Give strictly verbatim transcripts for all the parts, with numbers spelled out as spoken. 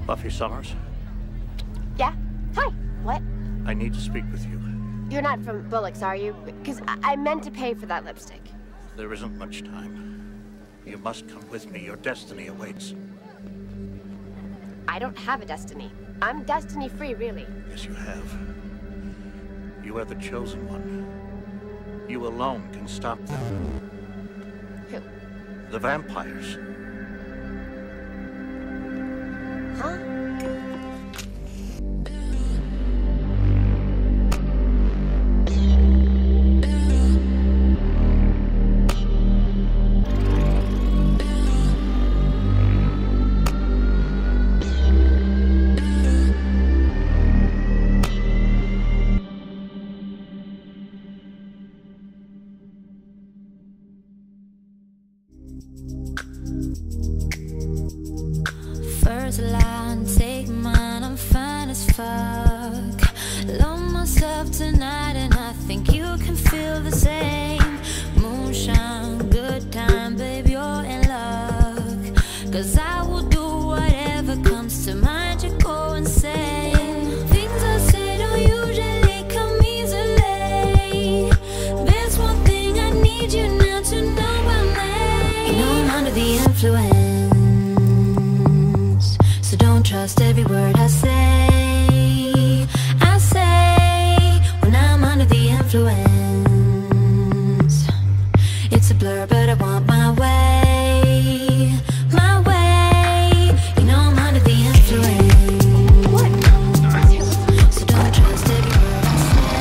Buffy Summers? Yeah? Hi. What? I need to speak with you. You're not from Bullock's, are you? Because I, I meant to pay for that lipstick. There isn't much time. You must come with me. Your destiny awaits. I don't have a destiny. I'm destiny-free, really. Yes, you have. You are the chosen one. You alone can stop them. Who? The vampires. Huh? First line, take mine, I'm fine as fuck. Love myself tonight and I think you can feel the same. Moonshine, good time, babe, you're in luck. Cause I will do whatever comes to mind, you go insane. Things I say don't usually come easily. There's one thing I need you now to know about me. You know I'm under the influence, don't trust every word I say. I say when I'm under the influence. It's a blur, but I want my way, my way. You know I'm under the influence. What? So don't trust every word I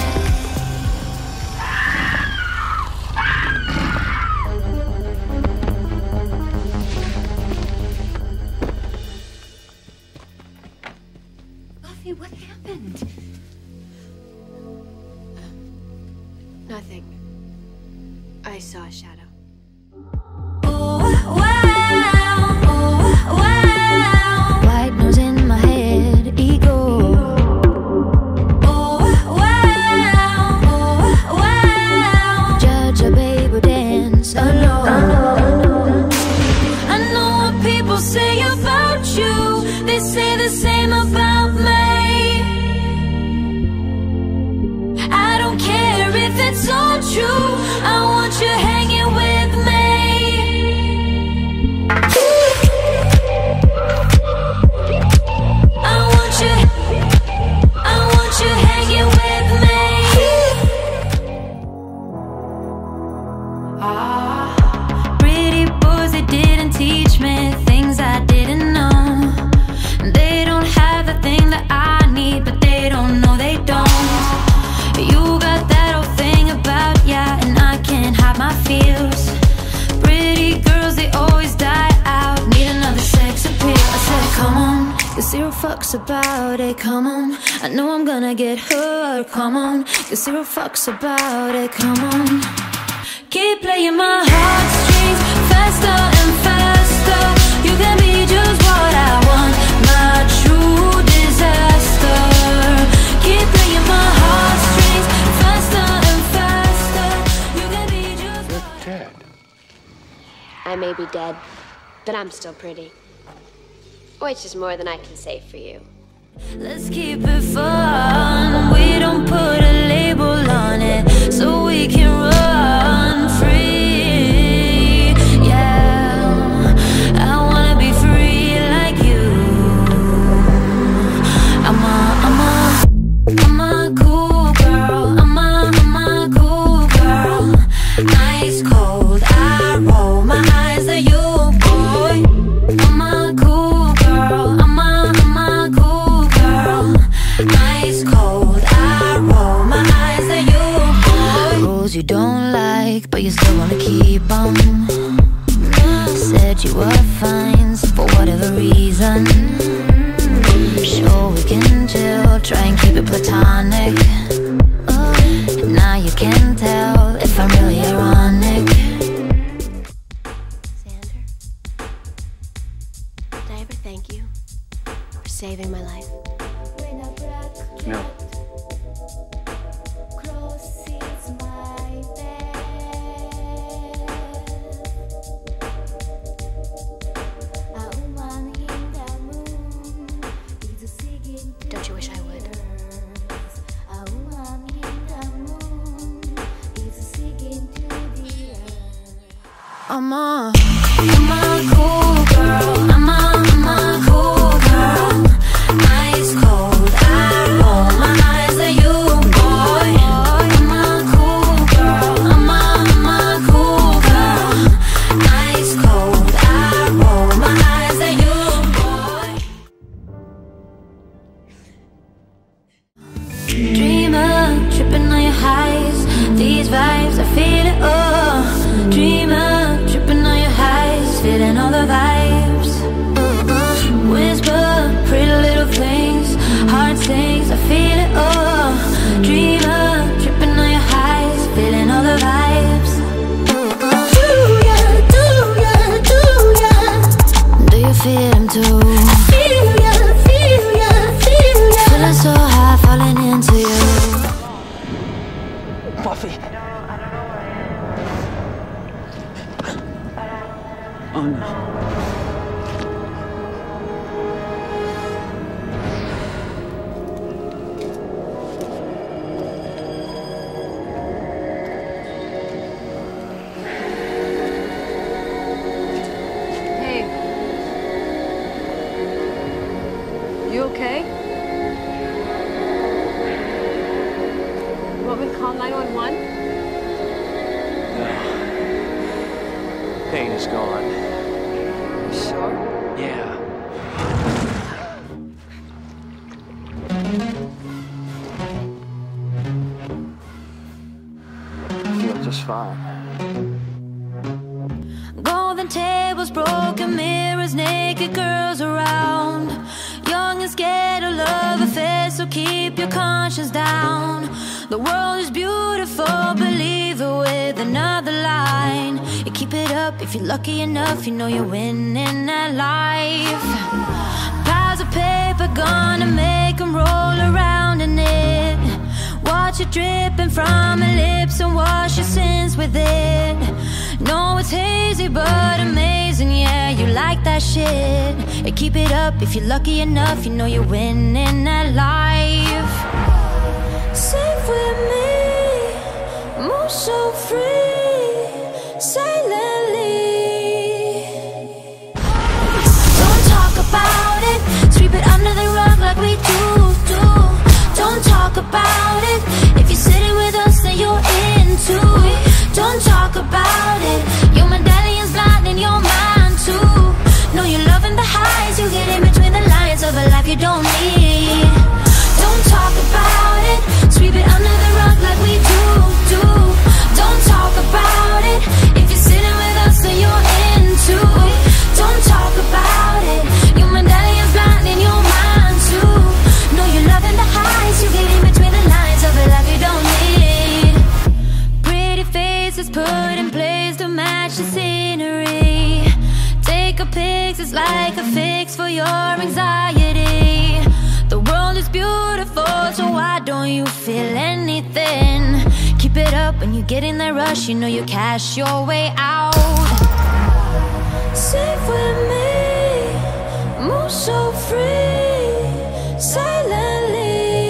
What happened? Nothing. I saw a shadow. Oh, wow, oh, wow. White nose in my head, ego. Oh, wow, oh, wow. Judge a baby dance alone. I know what people say about you. They say the same about me. It's all true. I want you hanging with me. I want you, I want you hanging with me. Ah, pretty boys, they didn't teach me things I didn't know. They don't have the thing that I need, but they don't know they don't. You got that old thing about ya, and I can't hide my feels. Pretty girls, they always die out, need another sex appeal. I said, come on, cause zero fucks about it, come on. I know I'm gonna get hurt, come on, cause zero fucks about it, come on. Keep playing my heartstrings, faster and faster. You can be just what I want, my true disaster. Keep playing my heartstrings, faster and faster. You can be just. You're dead. I may be dead, but I'm still pretty. Which is more than I can say for you. Let's keep it fun. We don't put a label on it, so we can run free. Yeah, I wanna be free like you. I'm a, I'm a, I'm a cool girl. I'm a, I'm a cool girl. Ice cold, I roll my eyes at you, boy. I'm a cool girl. I'm a, I'm a cool girl. Ice cold, I roll my eyes at you, boy. Rules you don't like, but you still wanna keep on. Said you were fine, so for whatever reason. Sure we can chill, try and keep it platonic. Now you can tell if I'm really ironic. Xander, did I ever thank you for saving my life? No. I'm a, I'm a cool girl. I'm a, I'm a cool girl. Ice cold, I roll my eyes at you, boy. I'm a cool girl. I'm a, I'm a cool girl. Ice cold, I roll my eyes at you, boy. Dreamer, tripping on your highs. These vibes, I feel it, oh. Dreamer, tripping on your highs, feeling all the vibes. uh-uh. Whisper, pretty little things, hard things, I feel it, oh. Dreamer, tripping on your highs, feeling all the vibes. uh-uh. Do ya, do ya, do ya? Do you feel them too? I feel ya, feel ya, feel ya. Feeling so high, falling into you. Buffy. Oh no. Hey. You okay? You want me to call nine one one? No. Pain is gone. Sure. Yeah. I feel just fine. Golden tables, broken mirrors, naked girls around. Young and scared of love affairs, so keep your conscience down. The world is beautiful, believe it with another line. You keep it up if you're lucky enough, you know you're winning at life. Piles of paper gonna make them roll around in it. Watch it dripping from your lips and wash your sins with it. No, it's hazy but amazing, yeah, you like that shit. You keep it up if you're lucky enough, you know you're winning at life. Safe with me, move so free, silently. Don't talk about it, sweep it under the rug like we do, do. Don't talk about it, if you're sitting with us then you're into it. Don't talk about it, your medallion's blind in your mind too. Know you're loving the highs, you get in between the lines of a life you don't need. Don't talk about it, sweep it under the rug like we do, do. Don't talk about it, if you're sitting with us then you're into it. Don't talk about it, your medallion's blind in your mind too. Know you're loving the highs, you get in between the lines of a life you don't need. Pretty faces put in place to match the scenery. Take a pics, it's like a fix for your anxiety. The world is beautiful, so why don't you feel anything? Keep it up when you get in that rush, you know you cash your way out. Safe with me, move so free, silently.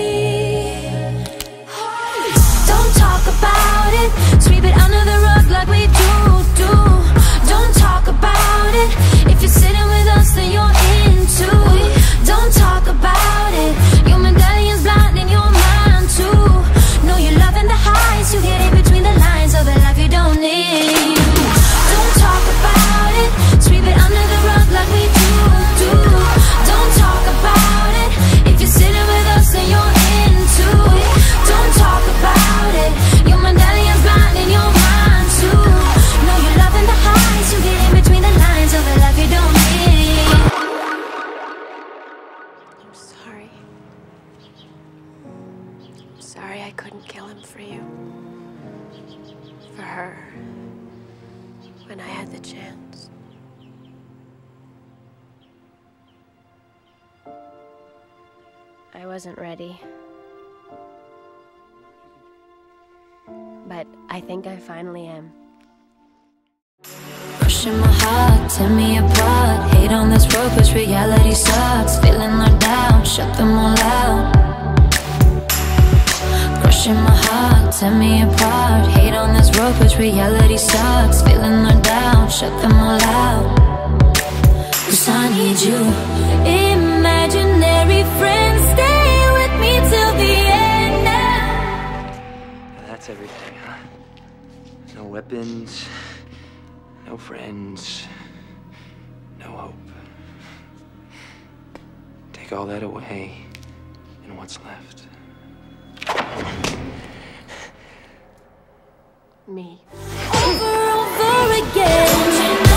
Don't talk about it, sweep it under the rug like we do, do. Don't talk about it, if you're sitting with us then you're into it. Don't talk about it, your medallion's blind in your mind too. Know you're loving the highs, you get in between the lines of a life you don't need. Don't talk about it, sweep it under the rug like we do, do. Don't talk about it, if you're sitting with us then you're into it. Don't talk about it, your medallion's blind in your mind too. Know you're loving the highs, you get in between the lines of a life you don't need. I'm sorry. I'm sorry I couldn't kill him for you. For her. When I had the chance. I wasn't ready. But I think I finally am. Pushing my heart, tear me apart. Hate on this road, cause reality sucks. Feeling no doubt, shut them all out. Crushing my heart, tear me apart. Hate on this road cause reality sucks. Feeling let down, shut them all out. Cause I need you. Imaginary friends, stay with me till the end now. That's everything, huh? No weapons, no friends, no hope. Take all that away, and what's left? Me. Over, over again.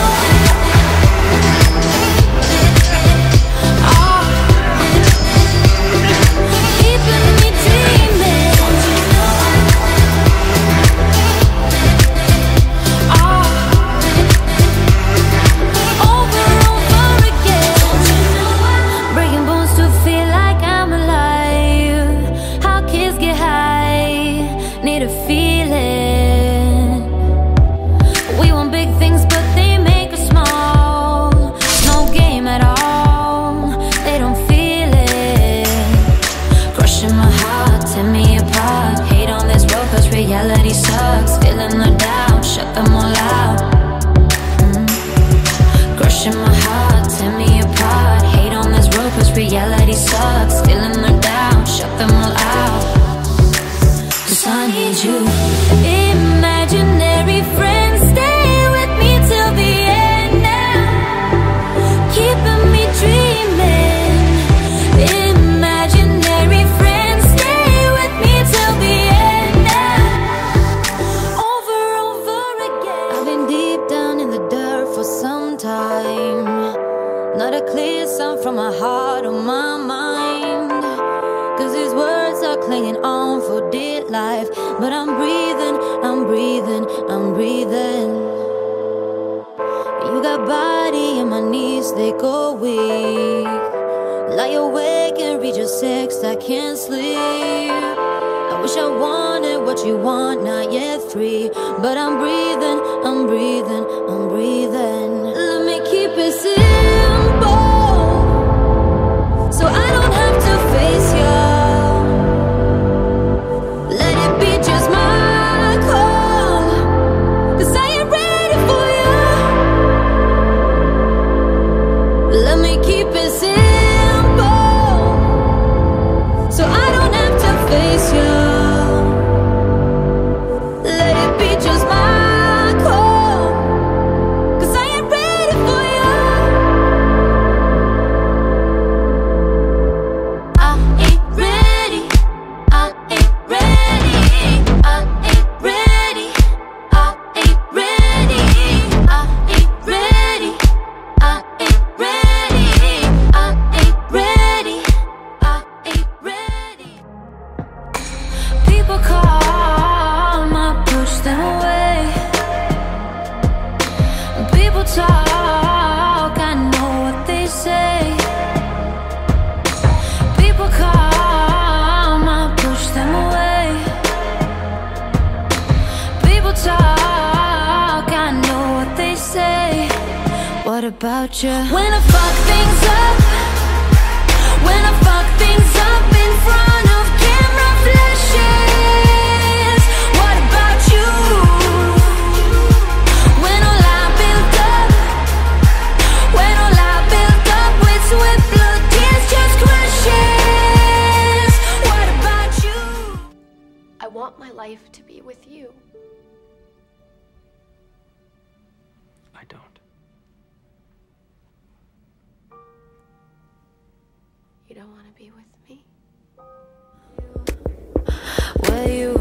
Oh, keeping me dreaming. Oh, over, over again. Breaking bones to feel like I'm alive. How kids get high, need a feeling. We want big things, but they make us small. No game at all, they don't feel it. Crushing my heart, tear me apart. Hate on this road cause reality sucks. Feeling let down, shut them all out. mm. Crushing my heart, tear me apart. Hate on this road cause reality sucks. Feeling let down, shut them all out. Cause I need you. Imaginary friends, stay with me till the end now. Keeping me dreaming. Imaginary friends, stay with me till the end now. Over, over again. I've been deep down in the dirt for some time. Not a clear sound from my heart or my mind. Cause these words are clinging on for dear life. But I'm breathing, I'm breathing, I'm breathing. You got body and my knees, they go weak. Lie awake and read your text, I can't sleep. I wish I wanted what you want, not yet free. But I'm breathing, I'm breathing, I'm breathing. Let me keep it simple, so I don't have to face you. Let it be just my call, cause I ain't ready for you. Let me keep it simple, so I don't have to face you. Let it be just my call, cause I ain't ready for you. I ain't ready, I ain't ready, I ain't ready, I ain't ready, I ain't ready, I ain't ready, I ain't ready, I ain't ready. People come, I push them away. People talk, I know what they say. People come, I push them away. People talk, I know what they say. What about you? When I fuck things up, when I fuck things up in front of camera flashes. What about you? When all I built up, when all I built up with sweat, blood, tears just crashes. What about you? I want my life to be with you. I don't. You don't want to be with me? Where you